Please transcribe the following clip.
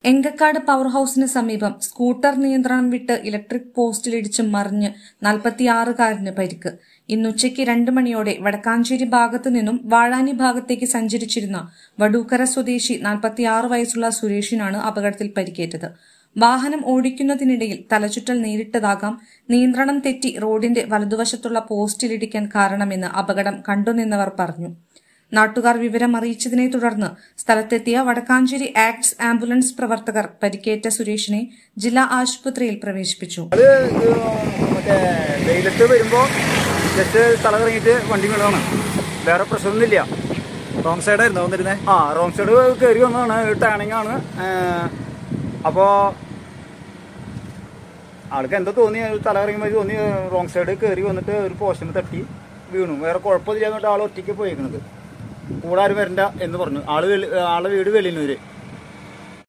Enkakkad power ഹൌസിന് സമീപം scooter നിയന്ത്രണം വിട്ട് ഇലക്ട്രിക് പോസ്റ്റിലിടിച്ച് മറിഞ്ഞ് 46-കാരന് പരിക്ക്. ഇന്നുച്ചയ്ക്ക് 2 മണിയോടെ വടക്കാഞ്ചേരി ഭാഗത്തു നിന്നും വാഴാനി ഭാഗത്തേക്ക് സഞ്ചരിച്ചിരുന്ന വടൂക്കര സ്വദേശി 46 വയസ്സുള്ള സുരേഷിനാണ് അപകടത്തിൽ പരിക്കേറ്റത്. വാഹനം ഓടിക്കുന്നതിനിടയിൽ തലചുറ്റൽ നേരിട്ടതാകാം നിയന്ത്രണം തെറ്റി റോഡിന്റെ വലതുവശത്തുള്ള പോസ്റ്റിലിടിക്കാൻ കാരണമെന്ന് അപകടം കണ്ടുനിന്നവർ പറഞ്ഞു. നാട്ടുകാർ വിവരം അറിയിച്ചതിനെ തുടർന്ന് സ്ഥലത്തെത്തിയ വടക്കാഞ്ചേരി ആക്ട്സ് ആംബുലൻസ് പ്രവർത്തകർ പരിക്കേറ്റ സുരേഷിനെ ജില്ലാ ആശുപത്രിയിൽ പ്രവേശിപ്പിച്ചു. വെയിലത്ത് വരുമ്പോൾ ജസ്റ്റ് തലകറങ്ങിയിട്ട് വണ്ടി വീണതാണ്. വേറെ പ്രശ്നമൊന്നുമില്ല. റോങ് സൈഡായിരുന്നു വന്നിരുന്നേ. റോങ് സൈഡ് കയറി വന്നതാണ്. ടേണിംഗ് ആണ്. അപ്പോൾ ആൾക്ക് എന്താ തോന്നി, തലകറങ്ങുമ്പോൾ തോന്നി റോങ് സൈഡ് കയറി വന്നിട്ട് ഒരു പോസ്റ്റിന് തട്ടി വീണു. വേറെ കുഴപ്പമില്ല എന്നിട്ട് ആൾ ഒറ്റയ്ക്ക് പോയിരിക്കുന്നത്. കൂടെ ആരും വരണ്ട എന്ന് പറഞ്ഞു. ആളെ വീട് വെളിയന്നൂര്.